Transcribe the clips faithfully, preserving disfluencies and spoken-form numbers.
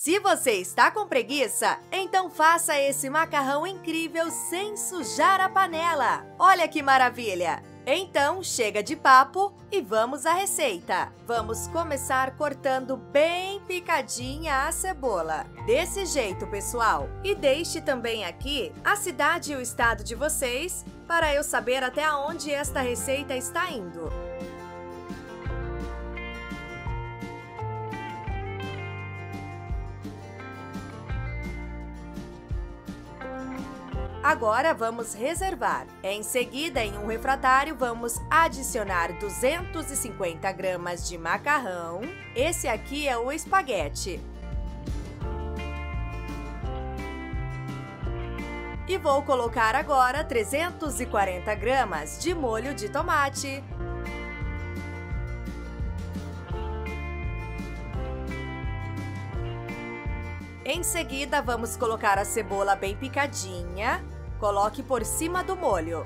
Se você está com preguiça, então faça esse macarrão incrível sem sujar a panela. Olha que maravilha! Então, chega de papo e vamos à receita. Vamos começar cortando bem picadinha a cebola. Desse jeito, pessoal. E deixe também aqui a cidade e o estado de vocês para eu saber até onde esta receita está indo. Agora vamos reservar. Em seguida, em um refratário, vamos adicionar duzentos e cinquenta gramas de macarrão. Esse aqui é o espaguete. E vou colocar agora trezentos e quarenta gramas de molho de tomate. Em seguida, vamos colocar a cebola bem picadinha. Coloque por cima do molho.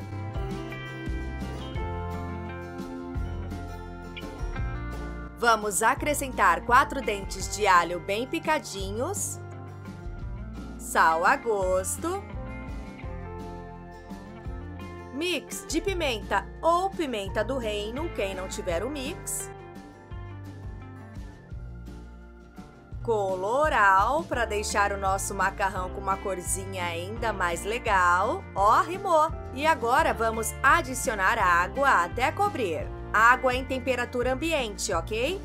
Vamos acrescentar quatro dentes de alho bem picadinhos. Sal a gosto. Mix de pimenta ou pimenta do reino, quem não tiver o mix. Coloral, para deixar o nosso macarrão com uma corzinha ainda mais legal. Ó, rimou! E agora vamos adicionar água até cobrir. Água em temperatura ambiente, ok?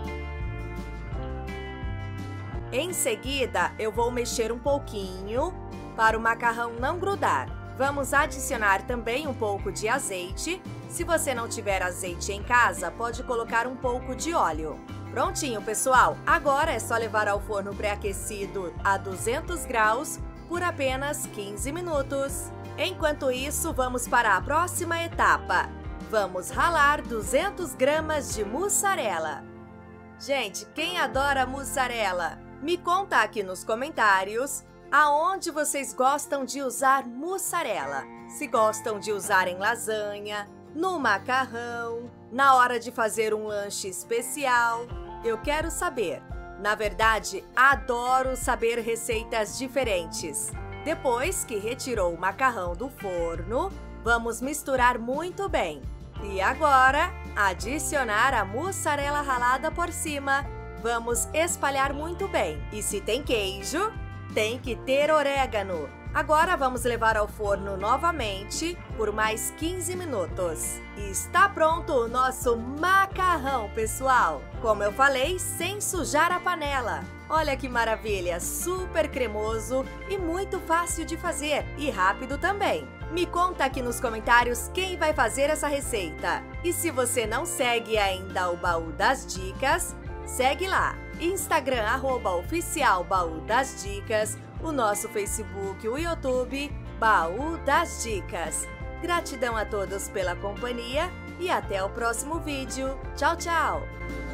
Em seguida, eu vou mexer um pouquinho para o macarrão não grudar. Vamos adicionar também um pouco de azeite. Se você não tiver azeite em casa, pode colocar um pouco de óleo. Prontinho, pessoal! Agora é só levar ao forno pré-aquecido a duzentos graus por apenas quinze minutos. Enquanto isso, vamos para a próxima etapa. Vamos ralar duzentas gramas de mussarela. Gente, quem adora mussarela? Me conta aqui nos comentários aonde vocês gostam de usar mussarela. Se gostam de usar em lasanha, no macarrão, na hora de fazer um lanche especial. Eu quero saber. Na verdade, adoro saber receitas diferentes. Depois que retirou o macarrão do forno, vamos misturar muito bem. E agora, adicionar a mussarela ralada por cima. Vamos espalhar muito bem. E se tem queijo, tem que ter orégano. Agora vamos levar ao forno novamente por mais quinze minutos. E está pronto o nosso macarrão, pessoal! Como eu falei, sem sujar a panela. Olha que maravilha! Super cremoso e muito fácil de fazer e rápido também. Me conta aqui nos comentários quem vai fazer essa receita. E se você não segue ainda o Baú das Dicas, segue lá. Instagram, arroba oficial Baú das Dicas, o nosso Facebook, o YouTube, Baú das Dicas. Gratidão a todos pela companhia e até o próximo vídeo. Tchau, tchau!